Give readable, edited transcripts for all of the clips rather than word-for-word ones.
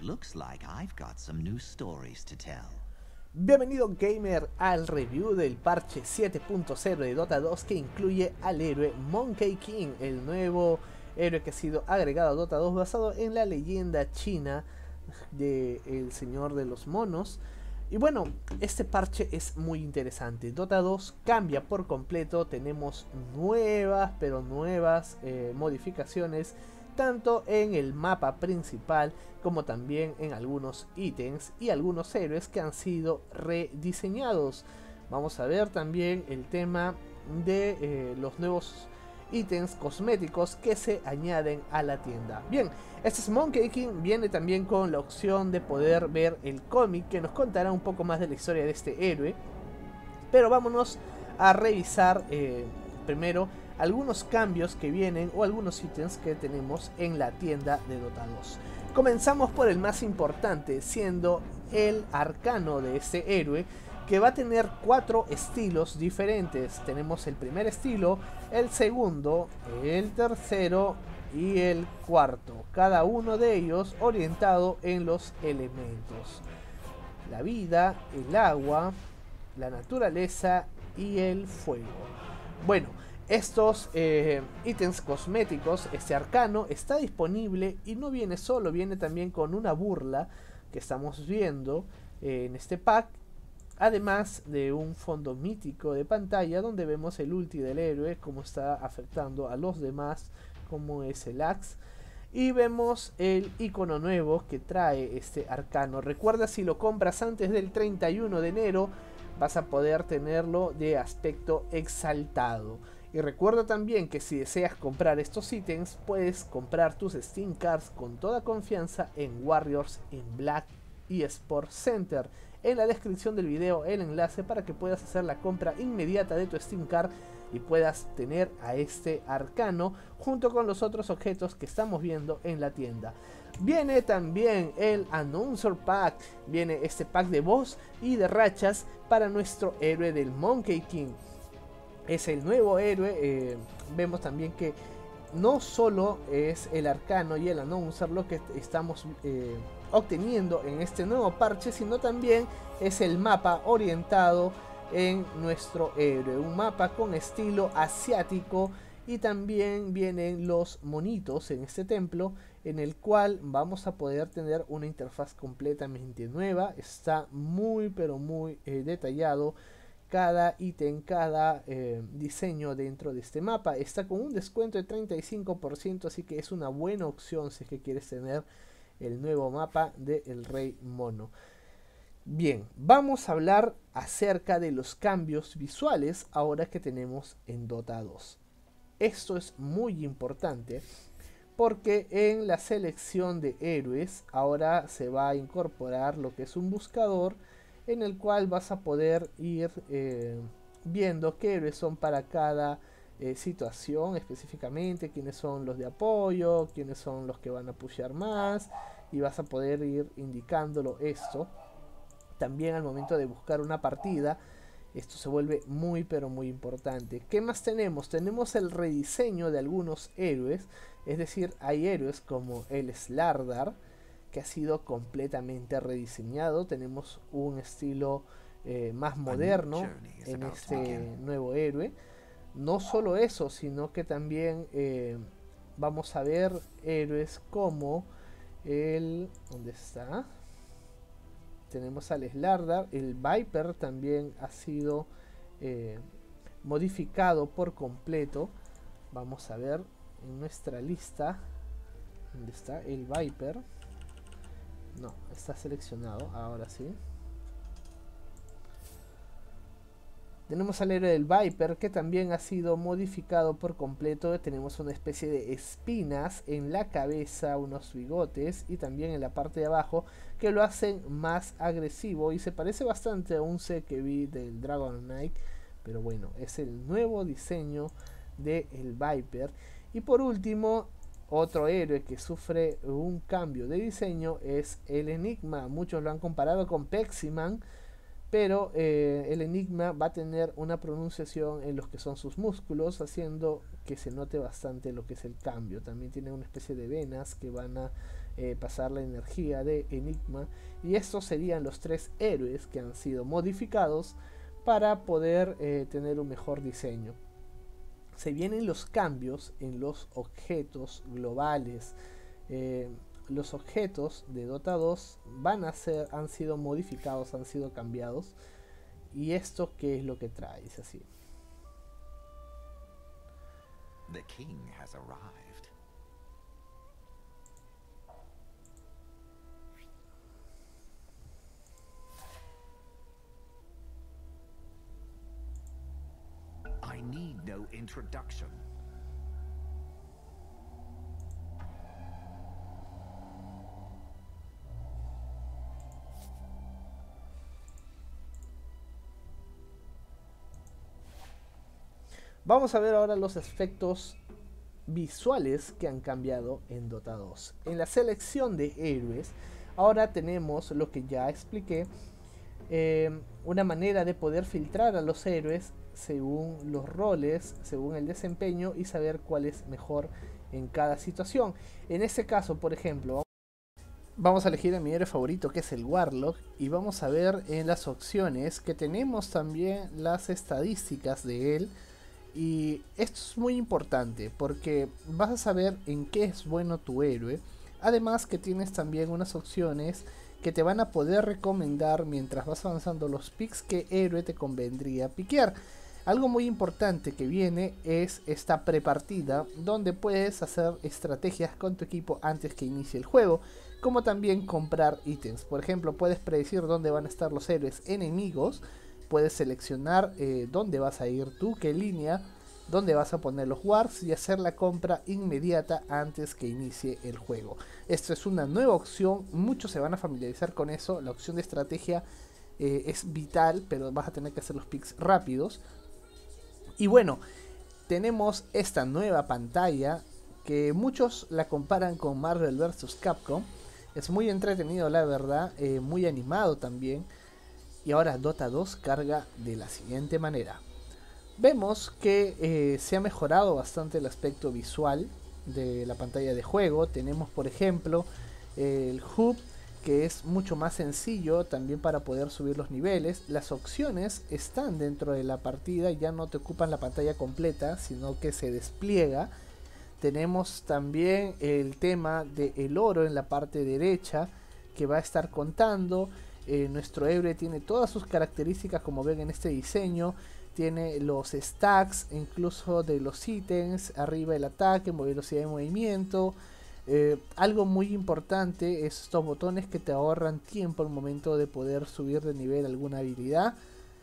looks like I've got some new stories to tell. Bienvenido gamer al review del parche 7.0 de Dota 2 que incluye al héroe Monkey King, el nuevo héroe que ha sido agregado a Dota 2 basado en la leyenda china de El Señor de los Monos. Y bueno, este parche es muy interesante. Dota 2 cambia por completo, tenemos nuevas modificaciones tanto en el mapa principal como también en algunos ítems y algunos héroes que han sido rediseñados. Vamos a ver también el tema de los nuevos ítems cosméticos que se añaden a la tienda. Bien, este es Monkey King, viene también con la opción de poder ver el cómic que nos contará un poco más de la historia de este héroe. Pero vámonos a revisar primero algunos cambios que vienen o algunos ítems que tenemos en la tienda de Dota 2. Comenzamos por el más importante, siendo el arcano de este héroe, que va a tener 4 estilos diferentes. Tenemos el primer estilo, el segundo, el tercero y el cuarto, cada uno de ellos orientado en los elementos: la vida, el agua, la naturaleza y el fuego. Bueno, estos ítems cosméticos, este arcano está disponible y no viene solo, viene también con una burla que estamos viendo en este pack, además de un fondo mítico de pantalla donde vemos el ulti del héroe, cómo está afectando a los demás, como es el Axe. Y vemos el icono nuevo que trae este arcano. Recuerda, si lo compras antes del 31 de enero vas a poder tenerlo de aspecto exaltado. Y recuerda también que si deseas comprar estos ítems, puedes comprar tus Steam Cards con toda confianza en Warriors in Black eSport Center. En la descripción del video el enlace para que puedas hacer la compra inmediata de tu Steam Card y puedas tener a este arcano junto con los otros objetos que estamos viendo en la tienda. Viene también el Announcer Pack, viene este pack de voz y de rachas para nuestro héroe del Monkey King. Es el nuevo héroe. Vemos también que no solo es el arcano y el announcer lo que estamos obteniendo en este nuevo parche, sino también es el mapa orientado en nuestro héroe, un mapa con estilo asiático, y también vienen los monitos en este templo, en el cual vamos a poder tener una interfaz completamente nueva. Está muy pero muy detallado cada ítem, cada diseño dentro de este mapa. Está con un descuento de 35%, así que es una buena opción si es que quieres tener el nuevo mapa de El Rey Mono. Bien, vamos a hablar acerca de los cambios visuales ahora que tenemos en Dota 2. Esto es muy importante porque en la selección de héroes ahora se va a incorporar lo que es un buscador, en el cual vas a poder ir viendo qué héroes son para cada situación específicamente, quiénes son los de apoyo, quiénes son los que van a pushear más, y vas a poder ir indicándolo esto. También al momento de buscar una partida, esto se vuelve muy pero muy importante. ¿Qué más tenemos? Tenemos el rediseño de algunos héroes, es decir, hay héroes como el Slardar, que ha sido completamente rediseñado. Tenemos un estilo más moderno en este nuevo héroe. No solo eso, sino que también vamos a ver héroes como el... ¿dónde está? Tenemos al Slardar. El Viper también ha sido modificado por completo. Vamos a ver en nuestra lista dónde está el Viper. No, está seleccionado, ahora sí. Tenemos al héroe del Viper, que también ha sido modificado por completo. Tenemos una especie de espinas en la cabeza, unos bigotes y también en la parte de abajo, que lo hacen más agresivo y se parece bastante a un set que vi del Dragon Knight. Pero bueno, es el nuevo diseño del Viper. Y por último, otro héroe que sufre un cambio de diseño es el Enigma. Muchos lo han comparado con Peximan, pero el Enigma va a tener una pronunciación en los que son sus músculos, haciendo que se note bastante lo que es el cambio. También tiene una especie de venas que van a pasar la energía de Enigma, y estos serían los 3 héroes que han sido modificados para poder tener un mejor diseño. Se vienen los cambios en los objetos globales. Los objetos de Dota 2 han sido modificados, han sido cambiados. ¿Y esto qué es lo que trae? Es así. The king has arrived. I need no introduction. Vamos a ver ahora los efectos visuales que han cambiado en Dota 2. En la selección de héroes, ahora tenemos lo que ya expliqué, una manera de poder filtrar a los héroes según los roles, según el desempeño, y saber cuál es mejor en cada situación. En este caso, por ejemplo, vamos a elegir a mi héroe favorito, que es el Warlock, y vamos a ver en las opciones que tenemos también las estadísticas de él. Y esto es muy importante porque vas a saber en qué es bueno tu héroe. Además que tienes también unas opciones que te van a poder recomendar mientras vas avanzando los picks qué héroe te convendría piquear. Algo muy importante que viene es esta prepartida, donde puedes hacer estrategias con tu equipo antes que inicie el juego, como también comprar ítems. Por ejemplo, puedes predecir dónde van a estar los héroes enemigos. Puedes seleccionar dónde vas a ir tú, qué línea, dónde vas a poner los wards y hacer la compra inmediata antes que inicie el juego. Esto es una nueva opción, muchos se van a familiarizar con eso. La opción de estrategia es vital, pero vas a tener que hacer los picks rápidos. Y bueno, tenemos esta nueva pantalla que muchos la comparan con Marvel vs. Capcom. Es muy entretenido, la verdad, muy animado también. Y ahora Dota 2 carga de la siguiente manera. Vemos que se ha mejorado bastante el aspecto visual de la pantalla de juego. Tenemos, por ejemplo, el hub, que es mucho más sencillo también para poder subir los niveles. Las opciones están dentro de la partida, ya no te ocupan la pantalla completa, sino que se despliega. Tenemos también el tema del oro en la parte derecha, que va a estar contando. Nuestro héroe tiene todas sus características, como ven en este diseño. Tiene los stacks incluso de los ítems, arriba el ataque, velocidad de movimiento. Algo muy importante es estos botones que te ahorran tiempo al momento de poder subir de nivel alguna habilidad.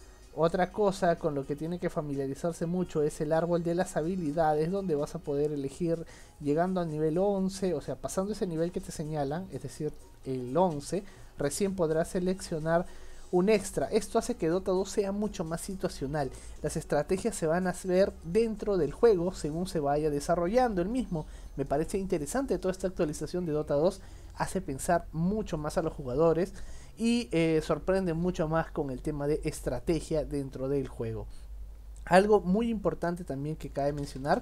Otra cosa con lo que tiene que familiarizarse mucho es el árbol de las habilidades, donde vas a poder elegir llegando al nivel 11, o sea, pasando ese nivel que te señalan, es decir, el 11, recién podrás seleccionar un extra. Esto hace que Dota 2 sea mucho más situacional. Las estrategias se van a ver dentro del juego según se vaya desarrollando el mismo. Me parece interesante toda esta actualización de Dota 2. Hace pensar mucho más a los jugadores y sorprende mucho más con el tema de estrategia dentro del juego. Algo muy importante también que cabe mencionar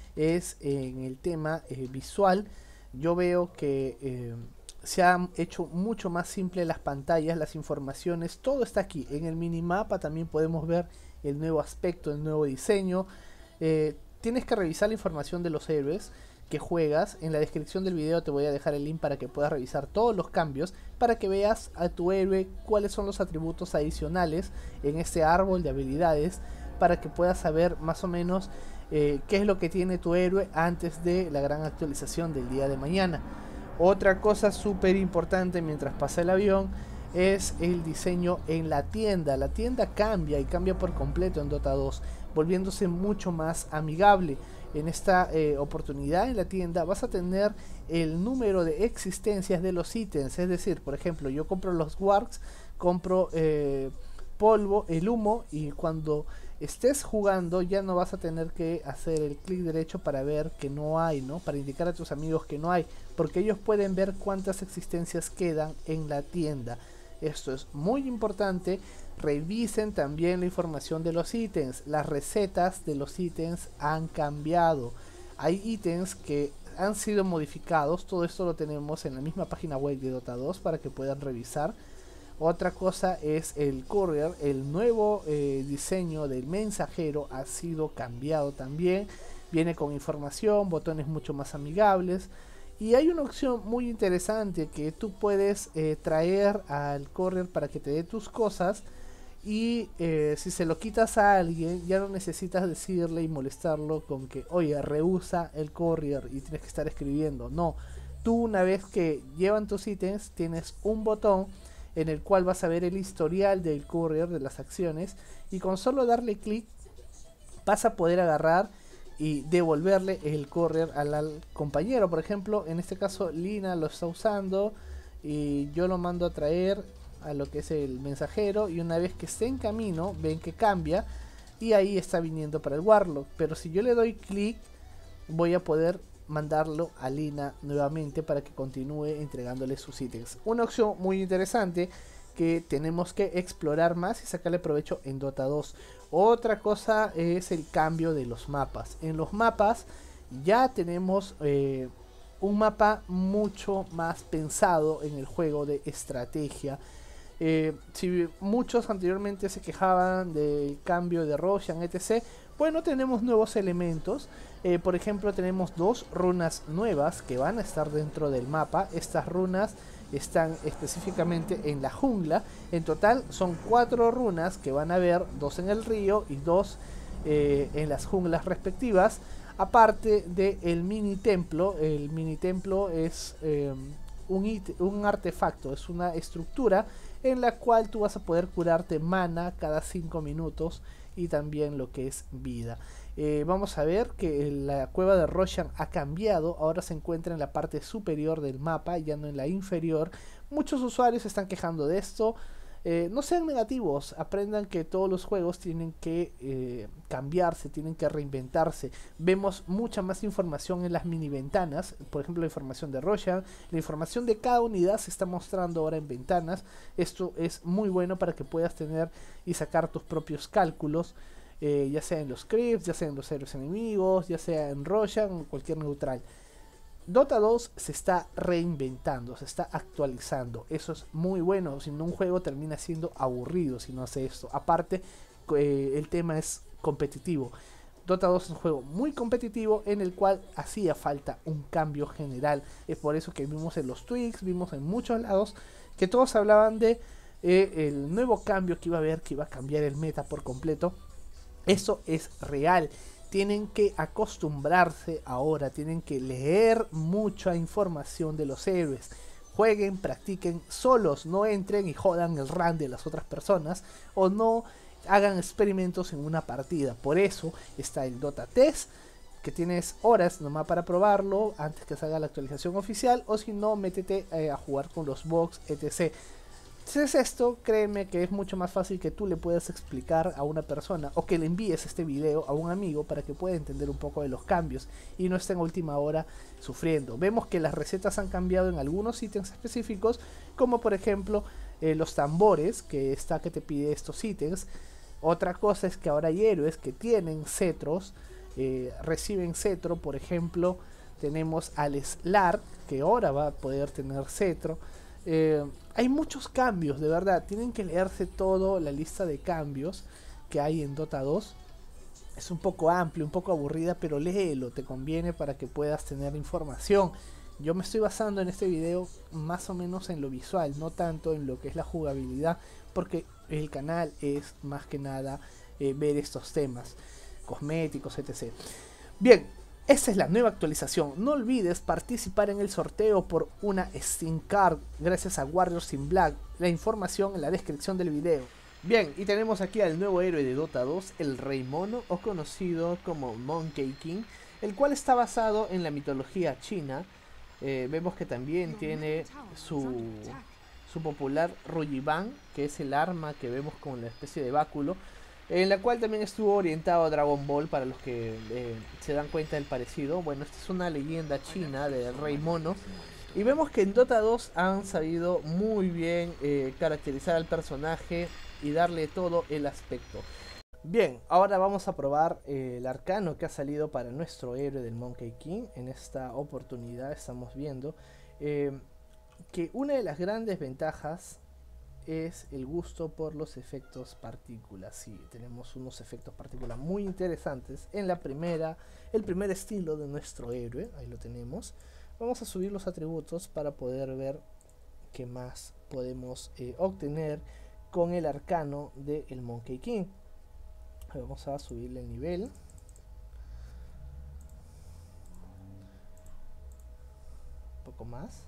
es en el tema visual. Yo veo que se han hecho mucho más simple las pantallas, las informaciones, todo está aquí. En el minimapa también podemos ver el nuevo aspecto, el nuevo diseño. Tienes que revisar la información de los héroes que juegas. En la descripción del video te voy a dejar el link para que puedas revisar todos los cambios, para que veas a tu héroe cuáles son los atributos adicionales en este árbol de habilidades, para que puedas saber más o menos qué es lo que tiene tu héroe antes de la gran actualización del día de mañana. Otra cosa súper importante mientras pasa el avión es el diseño en la tienda. La tienda cambia y cambia por completo en Dota 2, volviéndose mucho más amigable. En esta oportunidad en la tienda vas a tener el número de existencias de los ítems. Es decir, por ejemplo, yo compro los wargs, compro polvo, el humo, y cuando estés jugando ya no vas a tener que hacer el clic derecho para ver que no hay, ¿no? Para indicar a tus amigos que no hay, porque ellos pueden ver cuántas existencias quedan en la tienda. Esto es muy importante. Revisen también la información de los ítems. Las recetas de los ítems han cambiado. Hay ítems que han sido modificados. Todo esto lo tenemos en la misma página web de Dota 2 para que puedan revisar. Otra cosa es el courier, el nuevo diseño del mensajero ha sido cambiado también. Viene con información, botones mucho más amigables. Y hay una opción muy interesante que tú puedes traer al courier para que te dé tus cosas. Y si se lo quitas a alguien, ya no necesitas decirle y molestarlo con que, oye, rehúsa el courier y tienes que estar escribiendo. No, tú una vez que llevan tus ítems, tienes un botón en el cual vas a ver el historial del courier, de las acciones, y con solo darle clic vas a poder agarrar y devolverle el courier al compañero. Por ejemplo, en este caso Lina lo está usando y yo lo mando a traer a lo que es el mensajero, y una vez que esté en camino ven que cambia y ahí está viniendo para el Warlock. Pero si yo le doy clic, voy a poder mandarlo a Lina nuevamente para que continúe entregándole sus ítems. Una opción muy interesante que tenemos que explorar más y sacarle provecho en Dota 2. Otra cosa es el cambio de los mapas. En los mapas ya tenemos un mapa mucho más pensado en el juego de estrategia. Si muchos anteriormente se quejaban del cambio de Roshan, etc., bueno, tenemos nuevos elementos. Por ejemplo, tenemos 2 runas nuevas que van a estar dentro del mapa. Estas runas están específicamente en la jungla. En total son 4 runas que van a haber, 2 en el río y 2 en las junglas respectivas. Aparte del mini templo. El mini templo es un artefacto, es una estructura en la cual tú vas a poder curarte mana cada 5 minutos y también lo que es vida. Vamos a ver que la cueva de Roshan ha cambiado, ahora se encuentra en la parte superior del mapa, ya no en la inferior. Muchos usuarios se están quejando de esto. No sean negativos, aprendan que todos los juegos tienen que cambiarse, tienen que reinventarse. Vemos mucha más información en las mini ventanas, por ejemplo la información de Roshan, la información de cada unidad se está mostrando ahora en ventanas. Esto es muy bueno para que puedas tener y sacar tus propios cálculos, ya sea en los creeps, ya sea en los héroes enemigos, ya sea en Roshan o cualquier neutral. Dota 2 se está reinventando, se está actualizando. Eso es muy bueno, si no un juego termina siendo aburrido si no hace esto. Aparte, el tema es competitivo. Dota 2 es un juego muy competitivo en el cual hacía falta un cambio general. Es por eso que vimos en los tweets, vimos en muchos lados que todos hablaban de el nuevo cambio que iba a haber, que iba a cambiar el meta por completo. Eso es real. Tienen que acostumbrarse ahora, tienen que leer mucha información de los héroes. Jueguen, practiquen solos, no entren y jodan el run de las otras personas o no hagan experimentos en una partida. Por eso está el Dota Test, que tienes horas nomás para probarlo antes que salga la actualización oficial, o si no, métete a jugar con los box, etc. Si es esto, créeme que es mucho más fácil que tú le puedas explicar a una persona o que le envíes este video a un amigo para que pueda entender un poco de los cambios y no esté en última hora sufriendo. Vemos que las recetas han cambiado en algunos ítems específicos, como por ejemplo los tambores, que te pide estos ítems. Otra cosa es que ahora hay héroes que tienen cetros, reciben cetro. Por ejemplo, tenemos al Slark, que ahora va a poder tener cetro. Hay muchos cambios, de verdad. Tienen que leerse toda la lista de cambios que hay en Dota 2. Es un poco amplio, un poco aburrida, pero léelo, te conviene para que puedas tener información. Yo me estoy basando en este video más o menos en lo visual, no tanto en lo que es la jugabilidad, porque el canal es más que nada ver estos temas cosméticos, etc. Bien, esta es la nueva actualización. No olvides participar en el sorteo por una Steam Card gracias a Warriors in Black. La información en la descripción del video. Bien, y tenemos aquí al nuevo héroe de Dota 2, el Rey Mono, o conocido como Monkey King, el cual está basado en la mitología china. Vemos que también tiene su popular Ruyiban, que es el arma que vemos con la especie de báculo, en la cual también estuvo orientado a Dragon Ball, para los que se dan cuenta del parecido. Bueno, esta es una leyenda china del Rey Mono. Y vemos que en Dota 2 han sabido muy bien caracterizar al personaje y darle todo el aspecto. Bien, ahora vamos a probar el arcano que ha salido para nuestro héroe del Monkey King. En esta oportunidad estamos viendo eh, que una de las grandes ventajas es el gusto por los efectos partículas. Sí, tenemos unos efectos partículas muy interesantes en el primer estilo de nuestro héroe. Ahí lo tenemos. Vamos a subir los atributos para poder ver qué más podemos obtener con el arcano del Monkey King. Vamos a subirle el nivel. Un poco más.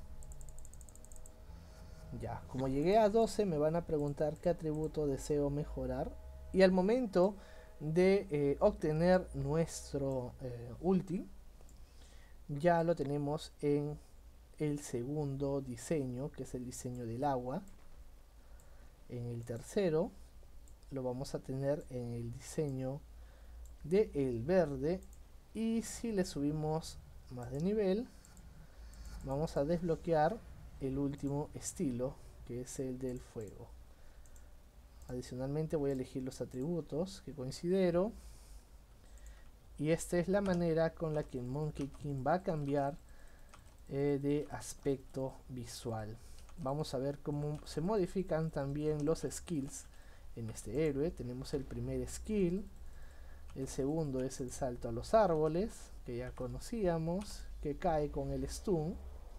Ya, como llegué a 12 me van a preguntar qué atributo deseo mejorar. Y al momento de obtener nuestro ulti, ya lo tenemos en el segundo diseño, que es el diseño del agua. En el tercero lo vamos a tener en el diseño del verde. Y si le subimos más de nivel, vamos a desbloquear el último estilo, que es el del fuego. Adicionalmente voy a elegir los atributos que considero, y esta es la manera con la que el Monkey King va a cambiar de aspecto visual. Vamos a ver cómo se modifican también los skills en este héroe. Tenemos el primer skill, el segundo es el salto a los árboles, que ya conocíamos, que cae con el stun.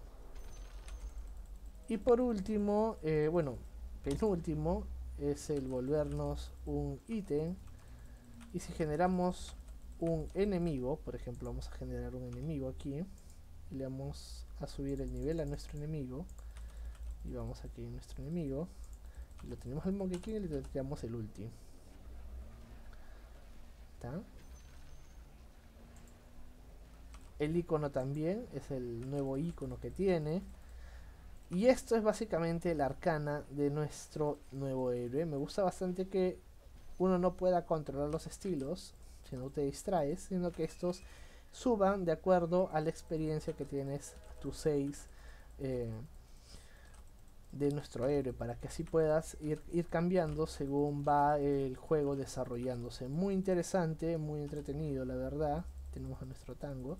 Y por último, penúltimo, es el volvernos un ítem. Y si generamos un enemigo, por ejemplo, vamos a generar un enemigo aquí, y le vamos a subir el nivel a nuestro enemigo. Y vamos aquí a nuestro enemigo, y lo tenemos al Monkey King y le tiramos el ulti. ¿Está? El icono también es el nuevo icono que tiene. Y esto es básicamente la arcana de nuestro nuevo héroe. Me gusta bastante que uno no pueda controlar los estilos, si no te distraes, sino que estos suban de acuerdo a la experiencia que tienes tu 6 de nuestro héroe, para que así puedas ir cambiando según va el juego desarrollándose. Muy interesante, muy entretenido, la verdad. Tenemos a nuestro tango.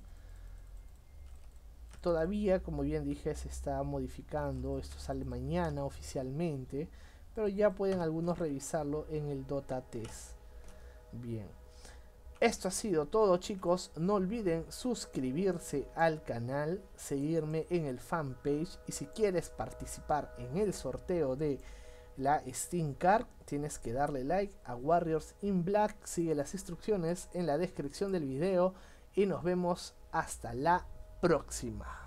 Todavía, como bien dije, se está modificando. Esto sale mañana oficialmente, pero ya pueden algunos revisarlo en el Dota Test. Bien, esto ha sido todo, chicos. No olviden suscribirse al canal, seguirme en el fanpage, y si quieres participar en el sorteo de la Steam Card, tienes que darle like a Warriors in Black. Sigue las instrucciones en la descripción del video y nos vemos hasta la próxima.